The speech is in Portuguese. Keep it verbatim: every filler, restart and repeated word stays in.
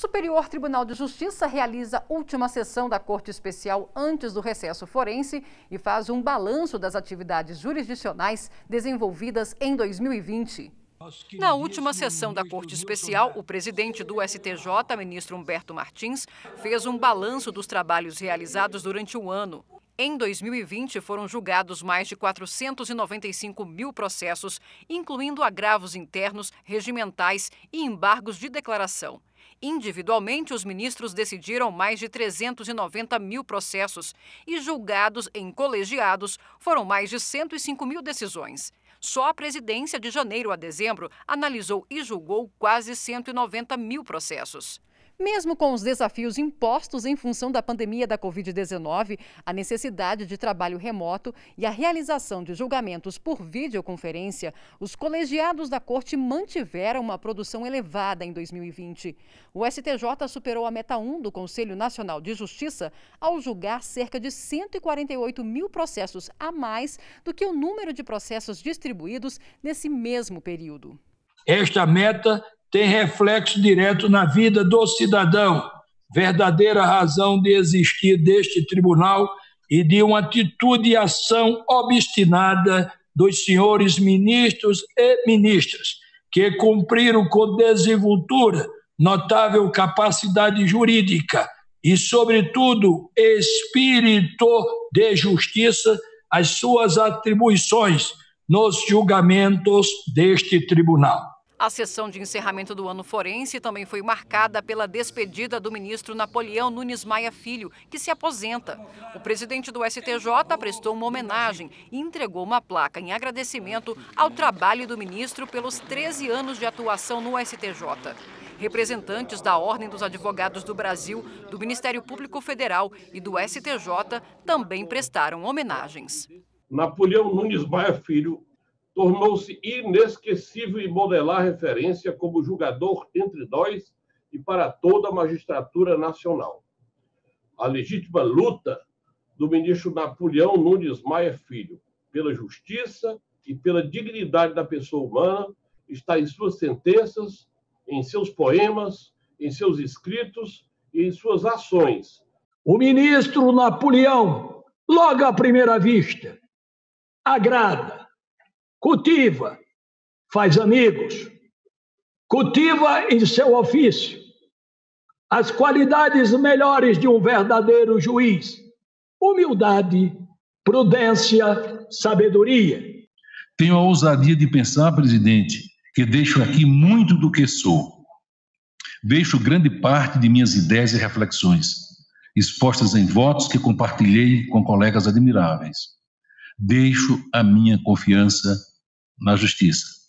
Superior Tribunal de Justiça realiza última sessão da Corte Especial antes do recesso forense e faz um balanço das atividades jurisdicionais desenvolvidas em dois mil e vinte. Na última sessão da Corte Especial, o presidente do S T J, ministro Humberto Martins, fez um balanço dos trabalhos realizados durante o ano. Em dois mil e vinte, foram julgados mais de quatrocentos e noventa e cinco mil processos, incluindo agravos internos, regimentais e embargos de declaração. Individualmente, os ministros decidiram mais de trezentos e noventa mil processos e julgados em colegiados foram mais de cento e cinco mil decisões. Só a presidência, de janeiro a dezembro, analisou e julgou quase cento e noventa mil processos. Mesmo com os desafios impostos em função da pandemia da Covid dezenove, a necessidade de trabalho remoto e a realização de julgamentos por videoconferência, os colegiados da Corte mantiveram uma produção elevada em dois mil e vinte. O S T J superou a meta um do Conselho Nacional de Justiça ao julgar cerca de cento e quarenta e oito mil processos a mais do que o número de processos distribuídos nesse mesmo período. Esta meta tem reflexo direto na vida do cidadão, verdadeira razão de existir deste tribunal e de uma atitude e ação obstinada dos senhores ministros e ministras, que cumpriram com desenvoltura, notável capacidade jurídica e, sobretudo, espírito de justiça as suas atribuições nos julgamentos deste tribunal. A sessão de encerramento do ano forense também foi marcada pela despedida do ministro Napoleão Nunes Maia Filho, que se aposenta. O presidente do S T J prestou uma homenagem e entregou uma placa em agradecimento ao trabalho do ministro pelos treze anos de atuação no S T J. Representantes da Ordem dos Advogados do Brasil, do Ministério Público Federal e do S T J também prestaram homenagens. Napoleão Nunes Maia Filho tornou-se inesquecível em modelar referência como julgador entre nós e para toda a magistratura nacional. A legítima luta do ministro Napoleão Nunes Maia Filho pela justiça e pela dignidade da pessoa humana está em suas sentenças, em seus poemas, em seus escritos e em suas ações. O ministro Napoleão, logo à primeira vista, agrada, cultiva, faz amigos, cultiva em seu ofício as qualidades melhores de um verdadeiro juiz: humildade, prudência, sabedoria. Tenho a ousadia de pensar, presidente, que deixo aqui muito do que sou. Deixo grande parte de minhas ideias e reflexões, expostas em votos que compartilhei com colegas admiráveis. Deixo a minha confiança na justiça.